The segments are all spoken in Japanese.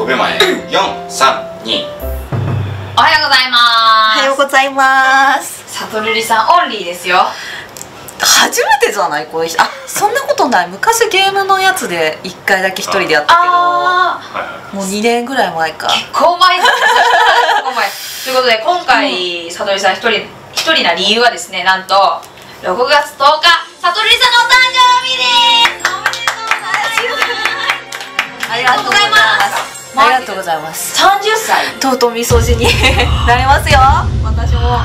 5秒前。4、3、2。 おはようございます。 おはようございます。 さとるりさんオンリーですよ。 初めてじゃないこれ。あ、そんなことない。昔ゲームのやつで1回だけ1人でやったけど、もう2年ぐらい前か。 結構前ですね。結構前。ということで今回さとるりさん一人な理由はですね、なんと6月10日さとるりさんのお誕生日です。おめでとうございます。 ありがとうございます。ありがとうございます。 30歳。 とうとうみそじになりますよ。私も。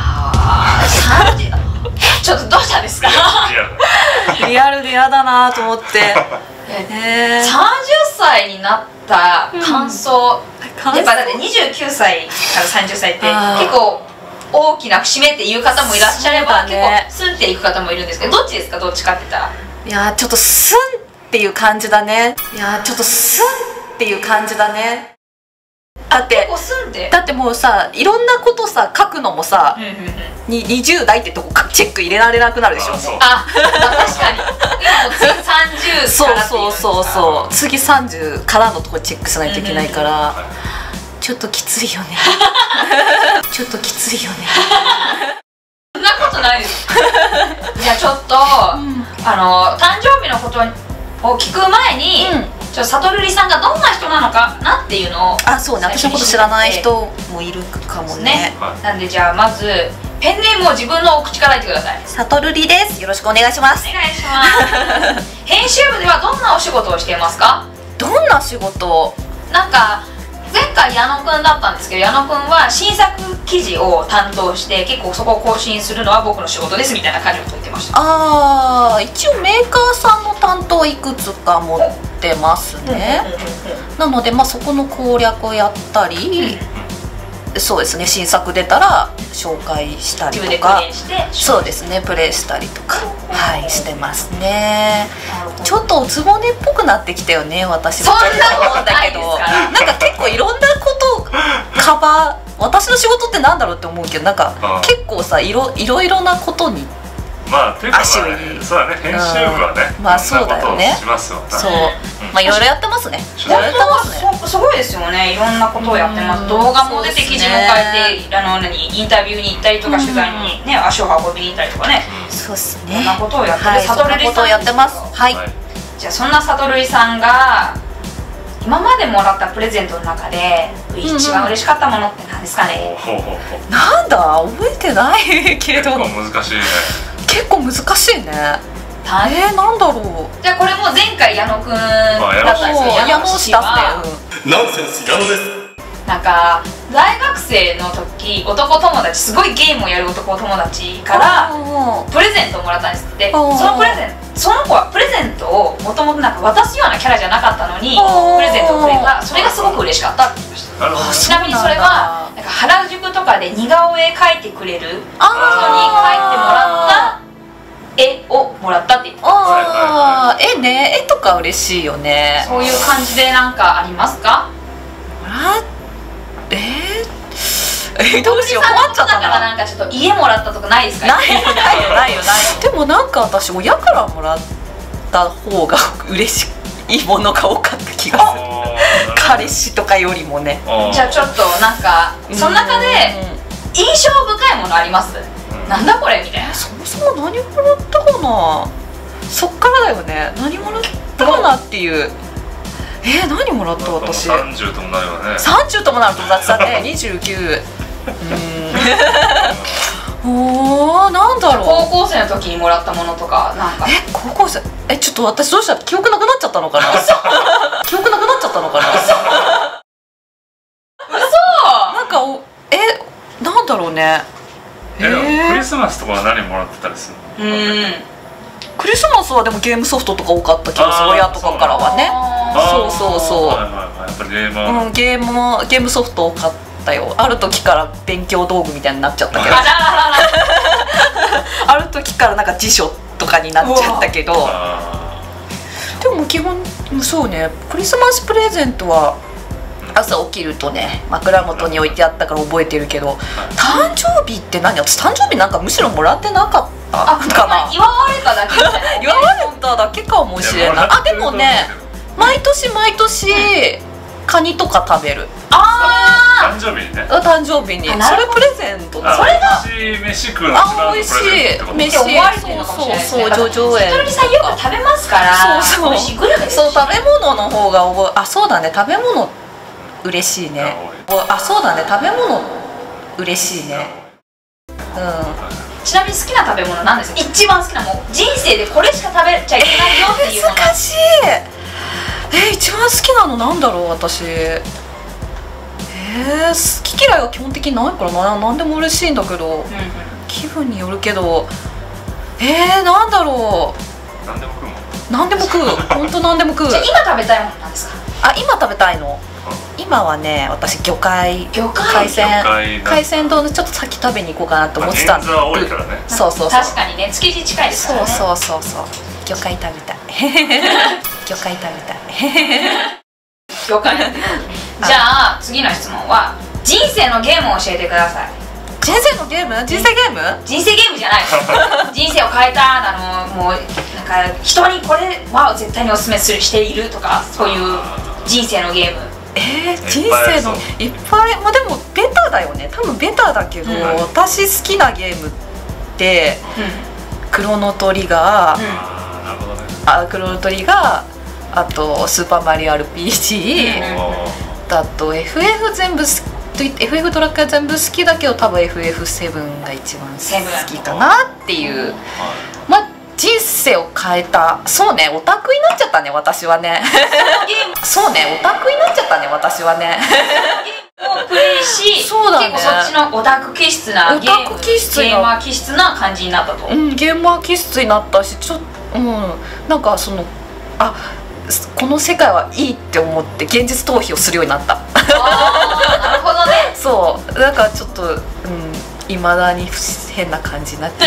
ちょっとどうしたんですか。 リアルで嫌だなと思って。 30歳になった感想、やっぱだって29歳から30歳って結構大きな節目っていう方もいらっしゃれば、結構スンっていく方もいるんですけど、どっちですか、どっちかって言ったら。 いやー、ちょっとスンっていう感じだね。いやー、ちょっとスンっていう感じだね。だってもうさ、いろんなことさ書くのもさ、20代ってとこチェック入れられなくなるでしょ。 あ、確かに。今もう次30からっていう。 そう次30からのとこチェックしないといけないから、ちょっときついよね。ちょっときついよね。 そんなことないです。じゃあちょっと誕生日のことを聞く前に、さとるりさんがどんな人なのかなっていうのを、 あ、そうね、私のこと知らない人もいるかもね。 なんでじゃあまずペンネームを自分のお口から言ってください。 さとるりです。よろしくお願いします。 お願いします。編集部ではどんなお仕事をしていますか？ どんな仕事？ なんか前回矢野くんだったんですけど、矢野くんは新作記事を担当して結構そこを更新するのは僕の仕事ですみたいな感じのこと言ってました。 ああ、一応メーカーさんの担当いくつか持ってますね。なのでまあそこの攻略をやったり、そうですね、新作出たら紹介したりとか、そうですね、プレイしたりとか、はいしてますね。ちょっとおつぼねっぽくなってきたよね、私も。 そんなことないですから。 なんか結構いろんなことを私の仕事ってなんだろうって思うけど、なんか結構さ、いろいろなことに足を入れる。そうだね、編集部はね、 まあそうだよね。そう、まあいろいろやってますね。いろいろやってますね。 すごいですよね。いろんなことをやってます。動画も出て、記事も書いて、インタビューに行ったりとか、取材にね、足を運びに行ったりとかね。 そうですね。 そんなことをやってるさとるりさん。 ことをやってます。はい。 じゃあそんなさとるりさんが今までもらったプレゼントの中で一番嬉しかったものって何ですかね。 なんだ、覚えてないけど。 結構難しいね。 結構難しいね。なんだろう。 じゃあこれも前回矢野くんだったんですけど、矢野氏はナンセンス矢野です。 なんか大学生の時、男友達、すごいゲームをやる男友達からプレゼントをもらったんですって。その子はプレゼントをもともとなんか渡すようなキャラじゃなかったのにプレゼントをくれた。それがすごく嬉ししかったって言いました。ちなみにそれはなんか原宿とかで似顔絵描いてくれる人に描いてもらった絵をもらったって言ってました。絵ね、絵とか嬉しいよね。 そういう感じでなんかありますか？ どうしよう、困っちゃったな。 なんかちょっと家もらったとかないですか？ ないよ。でもなんか私親からもらった方が嬉しいものが多かった気がする。彼氏とかよりもね。 じゃあちょっとなんかその中で印象深いものあります？なんだこれみたいな。 そもそも何もらったかな。そっからだよね。何もらったかなっていう。何もらった私。 30ともなるわね。 30ともなるとだってね、29。なんだろう。 高校生の時にもらったものとかなんか。 高校生。ちょっと私どうした？記憶なくなっちゃったのかな。記憶なくなっちゃったのかな。 嘘。 なんかなんだろうね。 クリスマスとかは何もらってたりするの？ クリスマスはでもゲームソフトとか多かった気がする。親とかからはね。そう。 やっぱりゲームソフト多かったよ。ある時から勉強道具みたいになっちゃったけど。ある時からなんか辞書とかになっちゃったけど。でも基本そうね。クリスマスプレゼントは朝起きるとね、枕元に置いてあったから覚えてるけど、誕生日って何？私誕生日なんかむしろもらってなかったかな。 祝われただけじゃない。 祝われただけかもしれない。でもね、毎年カニとか食べる。 あ誕生日にね。 誕生日にそれプレゼントだ。 それが飯食うの一番のプレゼントってこと。 飯思われてるのかもしれないですね。 そう叙々苑。 ひとりさんよく食べますから。 そう美味しいグルメですしね。 そう食べ物の方がそうだね、食べ物嬉しいね。そうだね、食べ物嬉しいね。 ちなみに好きな食べ物なんですか？一番好きな、もう人生でこれしか食べちゃいけないよっていうもの。 難しい。一番好きなのなんだろう私。好き嫌いは基本的にないからな。何でも嬉しいんだけど、気分によるけど、なんだろう。 何でも食うもん。 何でも食う。本当何でも食う。 じゃあ今食べたいものなんですか？ 今食べたいの。今はね、私海鮮丼でちょっと先食べに行こうかなと思ってたんで。 多いからね。 そうそうそう。 確かにね、築地近いですからね。 そう魚介食べたい。魚介食べたい。 魚介。じゃあ次の質問は、人生のゲームを教えてください。 人生のゲーム？人生ゲーム？ 人生ゲームじゃない。人生を変えたもうなんか人にこれは絶対におすすめしているとか、そういう人生のゲーム。 人生のいっぱい。でもベタだよね。多分ベタだけど、私好きなゲームってクロノトリガー、クロノトリガー、あとスーパーマリオ RPG、あと FF 全部FF ドラクエ全部好きだけど、多分 FF7 が一番好きかなっていう。人生を変えた。そうね、オタクになっちゃったね私はね。そうね、オタクになっちゃったね私はね。 をプレイし、 そうだね、 結構そっちのオタク気質なゲーマー気質な感じになったと。 ゲーマー気質になったし、なんかこの世界はいいって思って現実逃避をするようになった。 なるほどね。 そうだからちょっといまだに変な感じになって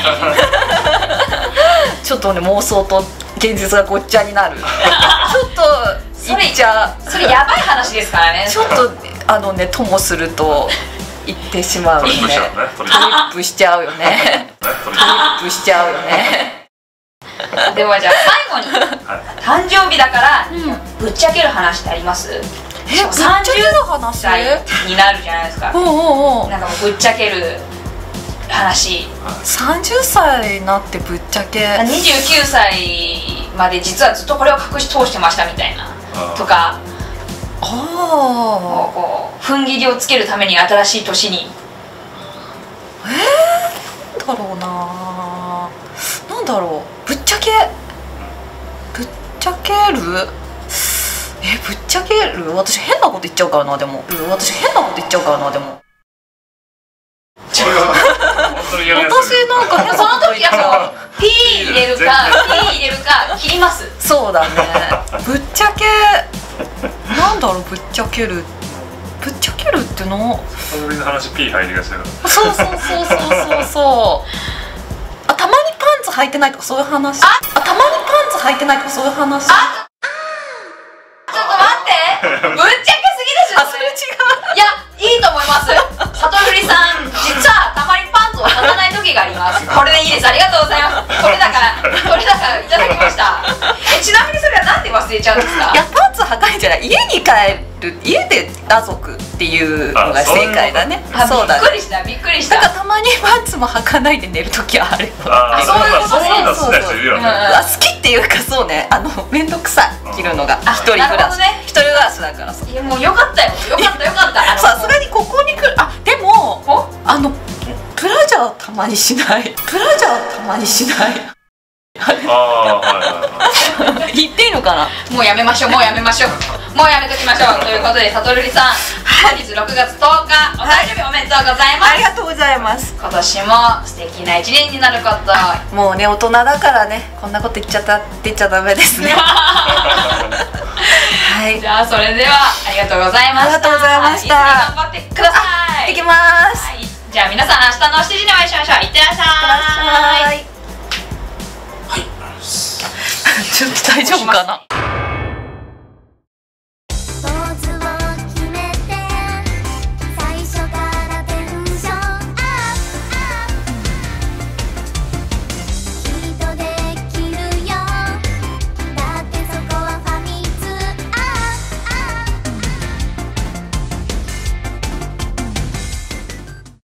ちょっとね、妄想と現実がごっちゃになる。ちょっと言っちゃう。 それやばい話ですからね。 ちょっとともすると言ってしまうよね。トリップしちゃうよね。トリップしちゃうよね。 ではじゃあ最後に、誕生日だからぶっちゃける話ってあります？ ぶっちゃける話歳になるじゃないですか。なんかもうぶっちゃける話。 30歳になってぶっちゃけ。 29歳まで実はずっとこれを隠し通してましたみたいなとか、こう踏ん切りをつけるために新しい年に。 だろうな。なんだろう。ぶっちゃける。ぶっちゃける。私変なこと言っちゃうからな。でも私なんか変なそのこと言っち時はゃう。 ピー入れるか切ります。 そうだね。ぶっちゃけなんだろう。ぶっちゃけるっての。 それの話 P 入りがちだから。 そう。たまにパンツ履いてないとかそういう話。たまにパンツ履いてないとかそういう話。 ちょっと待って、ぶっちゃけすぎでしょ。 それ違う。 いや、いいと思います。さとふりさん、実はたまにパンツを履かない時があります。これでいいです。ありがとうございます。これだからいただきました。ちなみにそれはなんで忘れちゃうんですか？ いや、パンツ履かないんじゃない。家に帰る、家で裸族っていうのが正解だね。そうだね。 びっくりした。 だからたまにパンツも履かないで寝る時はある。 そういうの好きな人いるよね。 好きっていうか、そうね、めんどくさい着るのが。一人暮らしだからさ。 いや、もうよかったよ。よかった。 さすがにここに来る。でもプラジャーたまにしない。言っていいのかな。 もうやめましょう。もうやめときましょう。ということで、さとるりさん、本日6月10日、お誕生日おめでとうございます。 ありがとうございます。 今年も素敵な一年になること。 もうね、大人だからね、こんなこと言っちゃダメですね。はい。 じゃあそれではありがとうございました。 ありがとうございました。 頑張ってください。 行ってきます。 はい。じゃあ皆さん明日の7時にお会いしましょう。いってらっしゃい。 ちょっと大丈夫かな。